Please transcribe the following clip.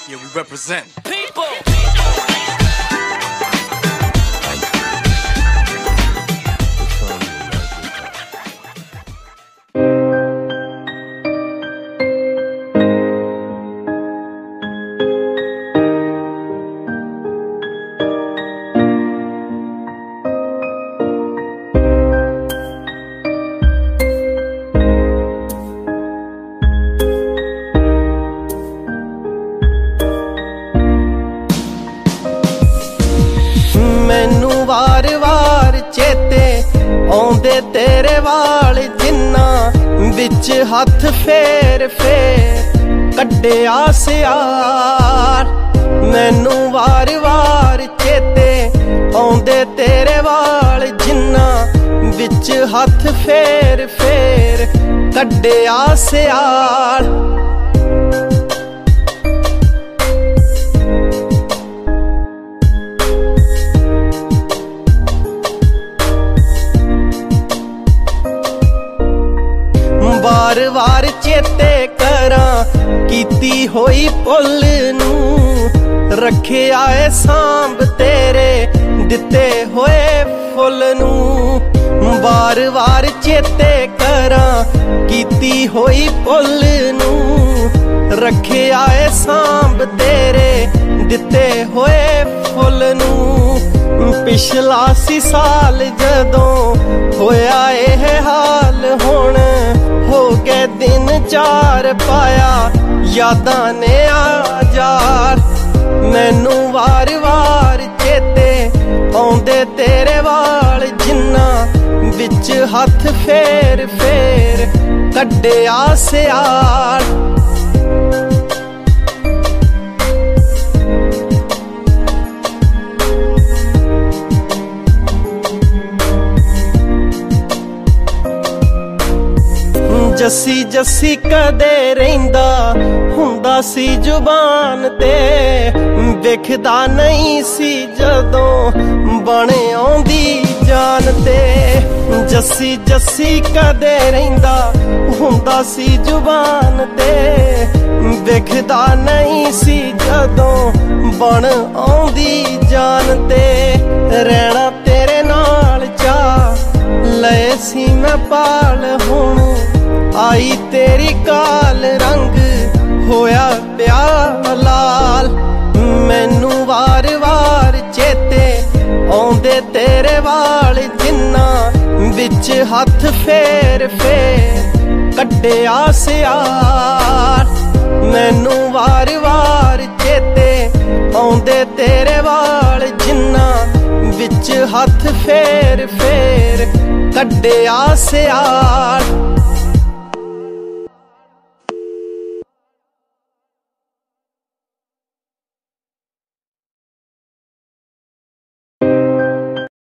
Yeah, we represent. People. मैनू वार वार चेते आउंदे तेरे वाल जिन्ना विच हथ फेर फेर कड्डिया सियार। मैनू वार वार चेते आउंदे तेरे वाल जिन्ना विच हथ फेर फेर कड्डिया सियार। वार वार चेते करा कीती होई भुल नू रखिया ऐ सांभ तेरे दिते होए फुल नू। वार वार चेते करा कीती होई भुल नू रखिया ऐ सांभ तेरे दिते होए फुल नू। पिछला सी साल जदों होया एह हाल हुण हो गए दिन चार पाया यादां ने आजार। मैनू वार वार चेते आउंदे तेरे वाल जिन्ना विच हथ फेर फेर कड्डिया सियार। जस्सी जस्सी कदे रहिंदा हुंदा सी जुबान ते वेखदा नहीं सी जदों बने आउंदी जान ते। जस्सी जस्सी कदे रहिंदा हुंदा सी जुबान ते वेखदा नहीं सी जदों बन आउंदी जान ते। रहना तेरे नाल चा लए सी मैं पाल हुण आई तेरी काल रंग होया प्यार लाल। मैनू वार वार चेते आउंदे तेरे वाल जिन्ना विच हथ फेर फेर कड्डिया सियार। मैनू वार वार चेते आउंदे तेरे वाल जिन्ना विच हथ फेर फेर कड्डिया सियार।